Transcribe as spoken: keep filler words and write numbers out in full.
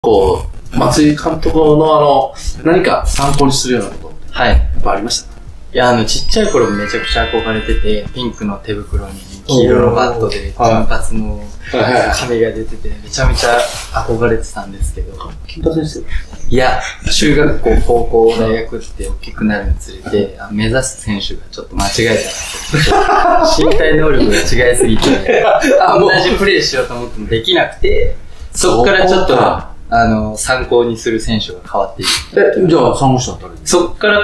こう、松井監督のあの、何か参考にするようなことって、 はい。 やっぱありましたか？ いや、あの、ちっちゃい頃めちゃくちゃ憧れてて、ピンクの手袋に黄色のバットで、金髪の髪が出てて、めちゃめちゃ憧れてたんですけど。 金髪ですよ。 いや、中学校、高校、大学って大きくなるにつれて、目指す選手がちょっと間違えたなと。身体能力が違いすぎて、同じプレーしようと思ってもできなくて、そっからちょっと、あの、参考にする選手が変わっていって。 え、じゃあ、参考したの誰？ そっから